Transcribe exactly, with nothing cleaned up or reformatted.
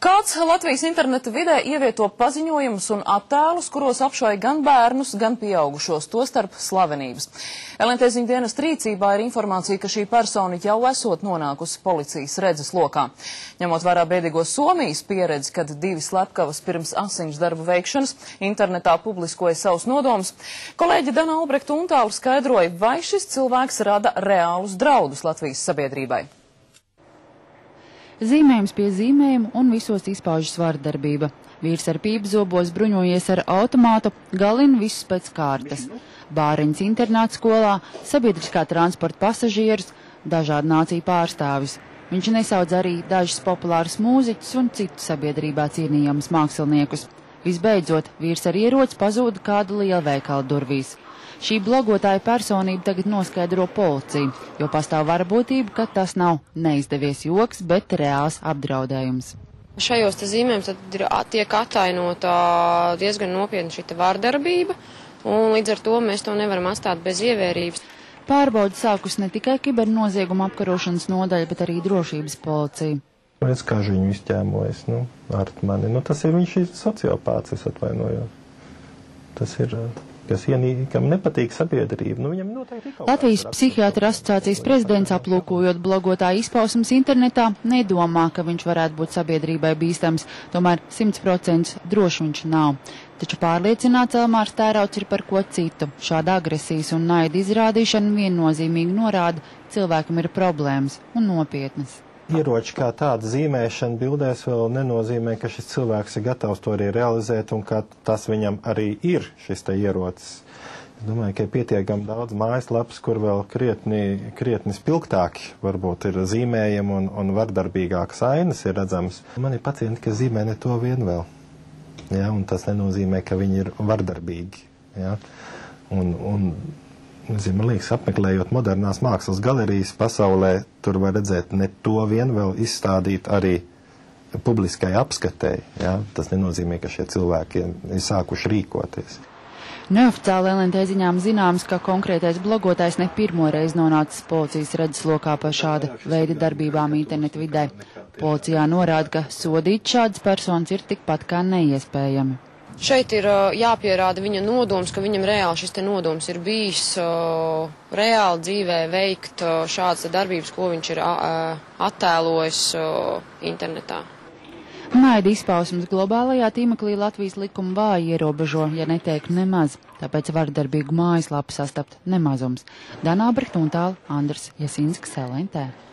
Kāds Latvijas interneta vidē ievieto paziņojumus un attēlus, kuros apšauj gan bērnus, gan pieaugušos, tostarp slavenības. L N T ziņu dienesta rīcībā ir informācija, ka šī persona jau esot nonākusi policijas redzes lokā. Ņemot vērā bēdīgo Somijas pieredzi, kad divi slepkavas pirms asiņas darbu veikšanas internetā publiskoja savus nodomus, kolēģi Dana Albrekta Untāla skaidroja, vai šis cilvēks rada reālus draudus Latvijas sabiedrībai. Zīmējums pie zīmējuma un visos izpaužas vardarbība. Vīrs ar pīpzobos bruņojies ar automātu, galina visus pēc kārtas. Bāriņas internāta skolā, sabiedriskā transporta pasažierus, dažādu nāciju pārstāvis. Viņš nesaudz arī dažus populārus mūziķus un citus sabiedrībā cienījamus māksliniekus. Visbeidzot, vīrs ar ieroci pazūda kādu lielveikalu durvīs. Šī blogotāja personība tagad noskaidro policiju, jo pastāv varbūtība, ka tas nav neizdevies joks, bet reāls apdraudējums. Šajos te zīmējums tad ir, tiek atainota diezgan nopietna šī vārdarbība, un līdz ar to mēs to nevaram atstāt bez ievērības. Pārbaudi sākus ne tikai kibernozieguma apkarošanas nodaļa, bet arī drošības policija. Es kā viņu izķēmojas, nu, ar mani. Nu, tas ir viņš ir sociopāts, es atvainojos. Tas ir... kas ienī, kam nepatīk sabiedrība. Nu, viņam noteikti ir kaut Latvijas psihiatra asociācijas prezidents, aplūkojot blogotāju izpausmes internetā, nedomā, ka viņš varētu būt sabiedrībai bīstams, tomēr simts procenti droši viņš nav. Taču pārliecināts Elmārs Tērauds ir par ko citu. Šāda agresijas un naida izrādīšana viennozīmīgi norāda, cilvēkam ir problēmas un nopietnas. Ieroči kā tāda zīmēšana bildēs vēl nenozīmē, ka šis cilvēks ir gatavs to arī realizēt un ka tas viņam arī ir šis te ierocis. Es domāju, ka ir pietiekami daudz mājaslapas, kur vēl krietni, krietni spilgtāki varbūt ir zīmējumi un, un vardarbīgākas ainas ir redzamas. Man ir pacienti, kas zīmē ne to vien vēl. Ja, un tas nenozīmē, ka viņi ir vardarbīgi. Ja. Un, un, Zin, man liekas, apmeklējot modernās mākslas galerijas pasaulē, tur var redzēt ne to vien vēl izstādīt arī publiskai apskatēji. Ja? Tas nenozīmē, ka šie cilvēki ir sākuši rīkoties. Neoficiāli L N T ziņām zināms, ka konkrētais blogotājs ne pirmo reizi nonācis policijas redzeslokā par šāda veida darbībām internetu vidē. Policijā norāda, ka sodīt šādas personas ir tikpat kā neiespējami. Šeit ir uh, jāpierāda viņa nodoms, ka viņam reāli šis te nodoms ir bijis uh, reāli dzīvē veikt uh, šādas darbības, ko viņš ir uh, attēlojis uh, internetā. Naida izpausmes globālajā tīmeklī Latvijas likuma vāji ierobežo, ja neteiktu nemaz, tāpēc vardarbīgu mājaslapu sastapt nemazums. Dana Albrekta Untāla, Andris Jasinsks, L N T.